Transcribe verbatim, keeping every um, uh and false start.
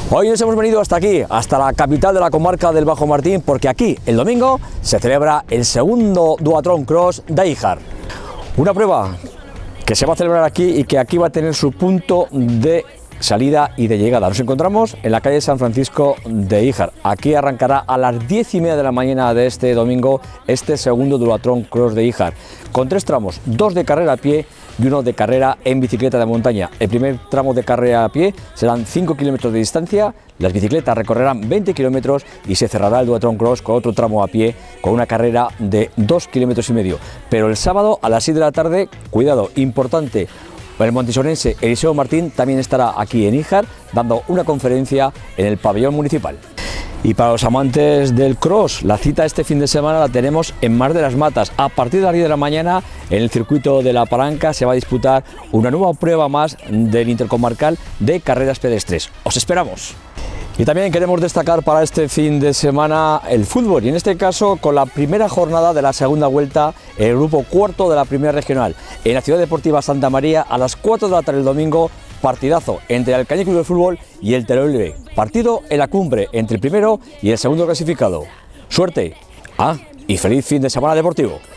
Hoy nos hemos venido hasta aquí, hasta la capital de la comarca del Bajo Martín, porque aquí, el domingo, se celebra el segundo Duathlon Cross de Híjar. Una prueba que se va a celebrar aquí y que aquí va a tener su punto de salida y de llegada. Nos encontramos en la calle San Francisco de Híjar. Aquí arrancará a las diez y media de la mañana de este domingo este segundo Duathlon Cross de Híjar, con tres tramos, dos de carrera a pie y uno de carrera en bicicleta de montaña. El primer tramo de carrera a pie serán cinco kilómetros de distancia, las bicicletas recorrerán veinte kilómetros y se cerrará el Duathlon Cross con otro tramo a pie con una carrera de dos kilómetros y medio. Pero el sábado a las seis de la tarde, cuidado, importante, el montisorense Eliseo Martín también estará aquí en Híjar dando una conferencia en el pabellón municipal. Y para los amantes del cross, la cita este fin de semana la tenemos en Mar de las Matas. A partir de las diez de la mañana, en el circuito de La Palanca, se va a disputar una nueva prueba más del Intercomarcal de carreras pedestres. ¡Os esperamos! Y también queremos destacar para este fin de semana el fútbol, y en este caso con la primera jornada de la segunda vuelta, el grupo cuarto de la primera regional, en la Ciudad Deportiva Santa María, a las cuatro de la tarde del domingo. Partidazo entre el Alcañiz Club de Fútbol y el Teruel B. Partido en la cumbre entre el primero y el segundo clasificado. Suerte. Ah, y feliz fin de semana deportivo.